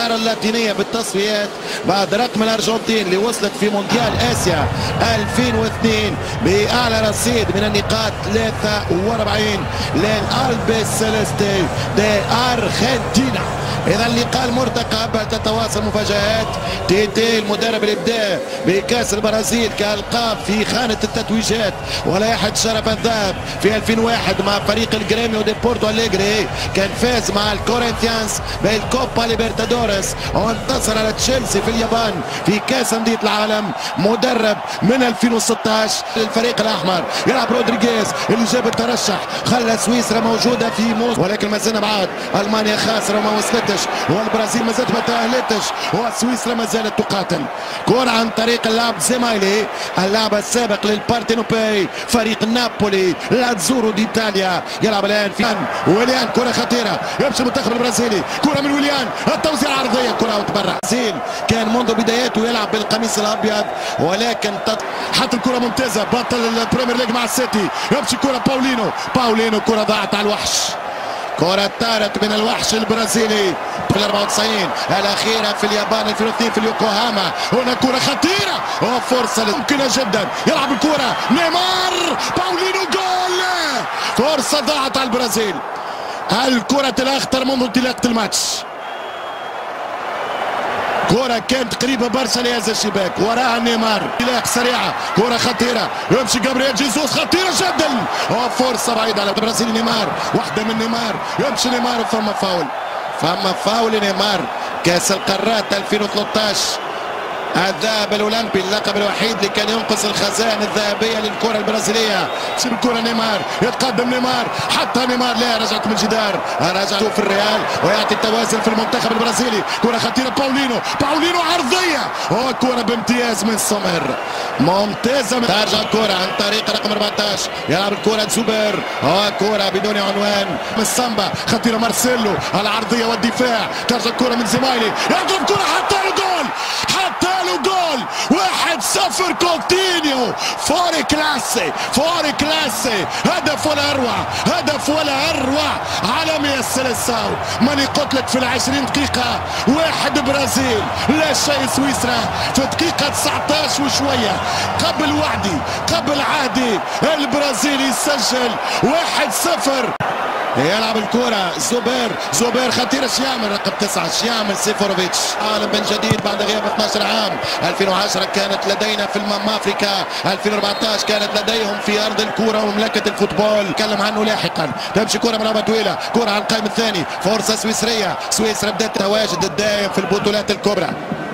الصحارى اللاتينية بالتصفيات بعد رقم الأرجنتين اللي وصلت في مونديال آسيا 2002 بأعلى رصيد من النقاط 43 للألبي سيليستي دي أرجنتينا. إذا اللقاء المرتقب تتواصل مفاجآت. تيتي المدرب اللي بدا بكأس البرازيل كألقاب في خانة التتويجات ولائحة شرف الذهب في 2001 مع فريق الجريميو دي بورتو أليغري، كان فاز مع الكورنثيانز بالكوبا ليبرتادوريس وانتصر على تشيلسي في اليابان في كأس أندية العالم. مدرب من 2016 للفريق الأحمر، يلعب رودريغيز اللي جاب الترشح خلى سويسرا موجودة في موسم، ولكن ما زلنا بعد ألمانيا خاسرة وما وصلتش والبرازيل ما زالت ما تأهلتش وسويسرا ما زالت تقاتل. كرة عن طريق اللاعب زمايلي اللاعب السابق للبارتينوبي فريق نابولي لاتزورو دي ايطاليا، يلعب الان في ويليان. كرة خطيرة يمشي المنتخب البرازيلي، كرة من ويليان التوزيع العرضية، كرة وتبرع. البرازيل كان منذ بداياته يلعب بالقميص الابيض ولكن حتى الكرة ممتازة بطل البريمير ليج مع السيتي، يمشي كرة باولينو كرة ضاعت على الوحش. كرة طارت من الوحش البرازيلي في 94 الأخيرة في اليابان 2002 في اليوكوهاما. هنا كرة خطيرة وفرصة ممكنة جدا، يلعب الكرة نيمار باولينو جول، فرصة ضاعت على البرازيل. الكرة الأخطر منذ انطلاقة الماتش، كرة كانت قريبة برشا لهذا الشباك، وراها نيمار انطلاق سريعة، كرة خطيرة يمشي جابرييل جيسوس خطيرة جدا وفرصة بعيدة على البرازيل. نيمار واحدة من نيمار، يمشي نيمار وفما فاول نيمار. كأس القارات 2013 الذهب الأولمبي، اللقب الوحيد اللي كان ينقص الخزائن الذهبية للكرة البرازيلية. تسيب الكرة نيمار، يتقدم نيمار، حتى نيمار لا رجعت من الجدار، رجعت في الريال ويعطي التوازن في المنتخب البرازيلي. كرة خطيرة باولينو عرضية وكرة بامتياز من سومر ممتازة. ترجع الكرة عن طريق رقم 14، يلعب الكرة زوبير، كرة بدون عنوان من سامبا، خطيرة مارسيلو العرضية والدفاع. ترجع الكرة من زمايلي، يضرب كرة حتى له جول 1-0 كوتينيو. فوري كلاسي هدف ولا أروع عالمي السلساو. ماني قلت لك في 20 دقيقة 1 برازيل لا شيء سويسرا. في دقيقة 19 وشوية قبل عهدي البرازيل يسجل 1-0. يلعب الكرة زوبير خطيرة، شيعمل رقم 9 شيعمل سيفوروفيتش. عالم من جديد بعد غياب 12 عام. 2010 كانت لدينا في افريكا، 2014 كانت لديهم في ارض الكرة ومملكة الفوتبول، نتكلم عنه لاحقا. تمشي كرة ملعوبة طويلة، كرة على القائم الثاني، فرصة سويسرية. سويسرا بدأت تواجد الدائم في البطولات الكبرى.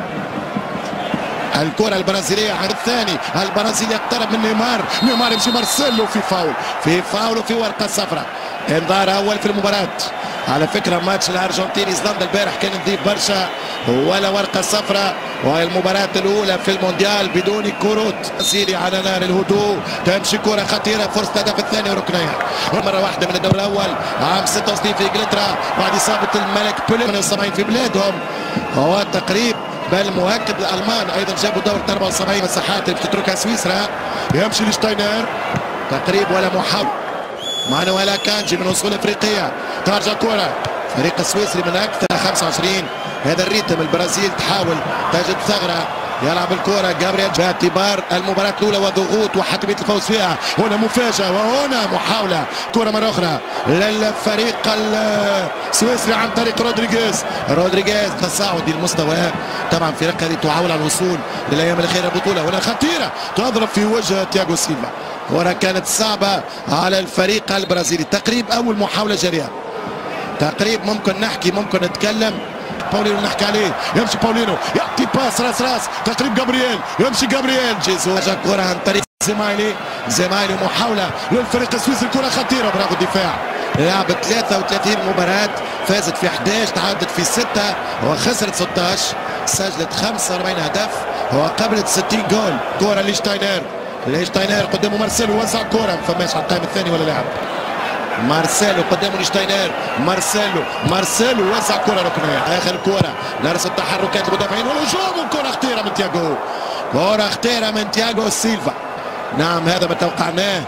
الكرة البرازيلية على الثاني، البرازيل يقترب من نيمار يمشي مارسيلو في فاول وفي ورقة صفراء. انذار اول في المباراة. على فكرة ماتش الارجنتين ايسلندا البارح كان نظيف برشا ولا ورقة صفراء، والمباراة الاولى في المونديال بدون كروت. برازيلي على نار الهدوء، تمشي كرة خطيرة، فرصة الهدف الثاني وركنية مرة واحدة من الدور الاول عام 66 في انجلترا بعد اصابة الملك بيلي 78 في بلادهم. هو تقريب بل مؤكد الالمان ايضا جابوا دور 74 مساحات اللي بتتركها سويسرا. يمشي لشتاينر تقريب ولا محاولة معنا ولا كانجي من اصول افريقيه. ترجع كره فريق السويسري من اكثر 25 هذا الريتم. البرازيل تحاول تجد ثغره، يلعب الكرة جابرييل باعتبار المباراة الأولى وضغوط وحتمية الفوز فيها. هنا مفاجأة وهنا محاولة كرة مرة أخرى للفريق السويسري عن طريق رودريغيز تصاعدي المستوى. طبعا فريق هذه تعاول على الوصول للأيام الأخيرة البطولة. هنا خطيرة تضرب في وجه تياغو سيلفا، كرة كانت صعبة على الفريق البرازيلي. تقريب أول محاولة جريئة، تقريب ممكن نحكي ممكن نتكلم. باولينو نحكي عليه، يمشي باولينو يعطي باس راس تقريب جابرييل جيسوس. كرة عن طريق زمايلي محاولة للفريق السويسري، كرة خطيرة برافو الدفاع. لعبت 33 مباراة، فازت في 11، تعادلت في 6 وخسرت 16، سجلت 45 هدف وقبلت 60 جول. كرة لشتاينر قدامه مارسيلو، وزع كرة ما فماش على القائم الثاني ولا لاعب. مارسيلو قدامه لشتاينر، مارسيلو وزع كرة ركنية. اخر كرة نرس التحركات المدافعين والهجوم، كرة خطيرة من تياغو، سيلفا. نعم هذا ما توقعناه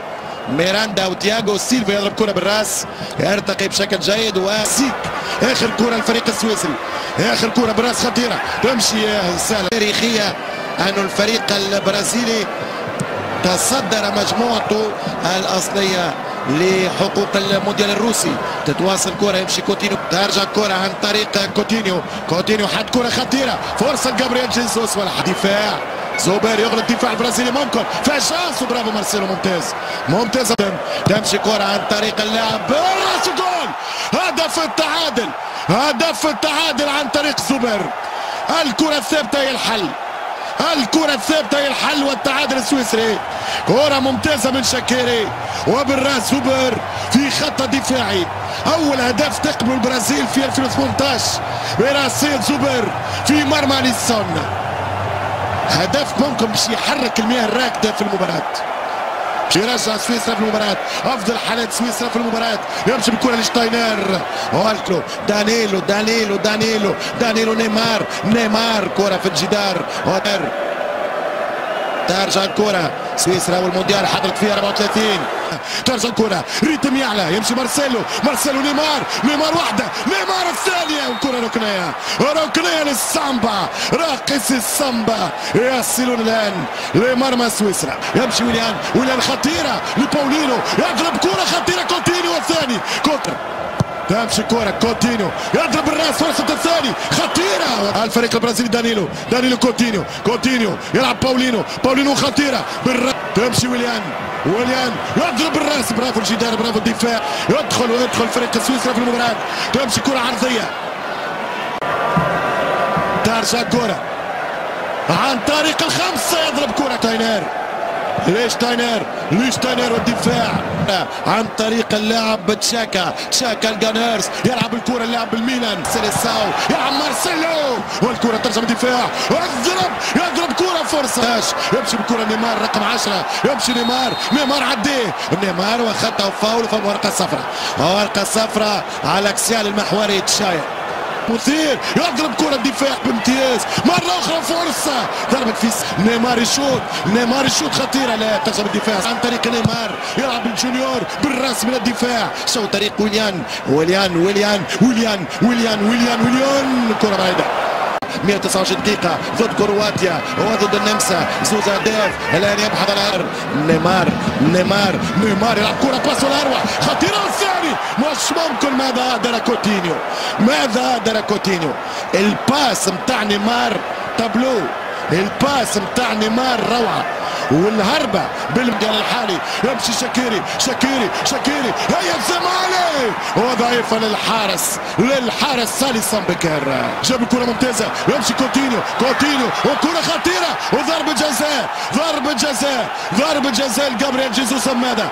ميراندا وتياغو سيلفا يضرب كرة بالراس يرتقي بشكل جيد وسيك. اخر كرة الفريق السويسري، اخر كرة بالراس خطيرة تمشي سهلة. تاريخية أن الفريق البرازيلي تصدر مجموعته الأصلية لحقوق المونديال الروسي. تتواصل كرة يمشي كوتينيو، ترجع كرة عن طريق كوتينيو حد كرة خطيرة، فرصة لجابرييل جيسوس ولا دفاع زوبير يغلط الدفاع البرازيلي ممكن في شانس. برافو مارسيلو ممتاز تمشي كرة عن طريق اللاعب بالراس جول. هدف التعادل عن طريق زوبير. الكرة الثابتة هي الحل، الكرة الثابتة هي الحل والتعادل السويسري. كرة ممتازة من شاكيري وبالراس زوبير في خط دفاعي. أول هدف تقبل البرازيل في 2018 براسية زوبير في مرمى ليسون. هدف ممكن باش يحرك المياه الراكدة في المباراة، يرجع سويسرا في المباراة. أفضل حالات سويسرا في المباراة. يمشي بالكرة لشتاينر والكلو دانيلو نيمار كرة في الجدار. ترجع الكرة سويسرا والمونديال حضرت فيها 34. ترجع الكرة ريتم يعلى يمشي مارسيلو نيمار واحدة نيمار الثانية وكرة ركنية للسامبا. راقص السامبا يصلون الآن لمرمى سويسرا. يمشي ويليان خطيرة لباولينو يضرب كرة خطيرة كوتينيو الثاني تمشي كرة كوتينيو يضرب الراس فرصة الثاني خطيرة. الفريق البرازيلي دانيلو كوتينيو يلعب باولينو خطيرة بالراس. تمشي ويليان يضرب الراس. برافو الجدار برافو الدفاع. يدخل فريق سويسرا في المباراة. تمشي كرة عرضية ترجع كرة عن طريق الخمسة يضرب كرة ليش تاينر والدفاع عن طريق اللاعب تشاكا الجانرز يلعب الكرة اللاعب بالميلان سيليساو يلعب مارسيلو والكرة ترجع من الدفاع يضرب كرة فرصة يمشي بالكرة نيمار رقم 10 يمشي نيمار عديه وخطأ وفاول ورقة صفراء على اكسيال المحوري تشاير مثير يضرب كرة الدفاع بامتياز مرة أخرى فرصة ضربت في نيمار يشوط خطيرة لا ترجع الدفاع عن طريق نيمار يلعب الجونيور بالراس من الدفاع شو طريق ويليان كرة بعيدة. 129 دقيقة ضد كرواتيا وضد النمسا زوزا ديف الآن يبحث على نيمار يلعب كرة باس الأروع خطيرة الثاني مش ممكن. ماذا أدرى كوتينيو الباس متاع نيمار تابلو الباس متاع نيمار روعة والهربة بالمجال الحالي. يمشي شاكيري هيا الزمالك وضعيفة للحارس سالي سامبكر جاب الكرة ممتازة. يمشي كوتينيو وكرة خطيرة ضربة جزاء لجابرييل جيسوس. ماذا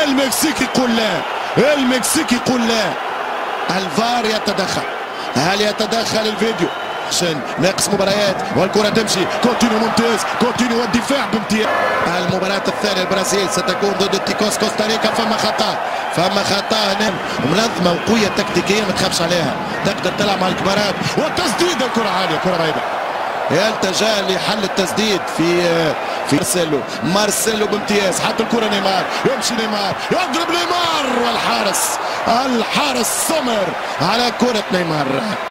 المكسيكي يقول لا الفار يتدخل. هل يتدخل الفيديو عشان ناقص مباريات والكرة تمشي كوتينيو والدفاع بامتياز. المباراة الثانية البرازيل ستكون ضد تيكوس كوستاريكا. فما خطأ منظمة وقوية تكتيكية ما تخافش عليها تقدر تلعب مع الكبارات والتسديد الكرة عالية كرة بعيدة. يلتجأ لحل التسديد في مارسيلو بامتياز. حتى الكرة نيمار يضرب والحارس سمر على كرة نيمار.